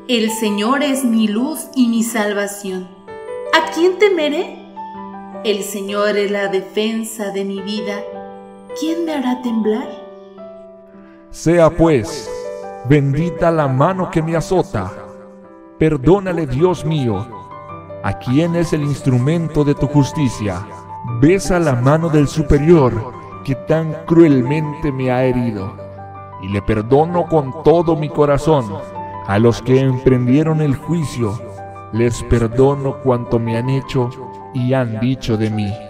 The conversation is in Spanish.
El Señor es mi luz y mi salvación. ¿A quién temeré? El Señor es la defensa de mi vida. ¿Quién me hará temblar? Sea pues bendita la mano que me azota. Perdónale, Dios mío, a quien es el instrumento de tu justicia. Besa la mano del superior que tan cruelmente me ha herido, y le perdono con todo mi corazón. A los que emprendieron el juicio, les perdono cuanto me han hecho y han dicho de mí.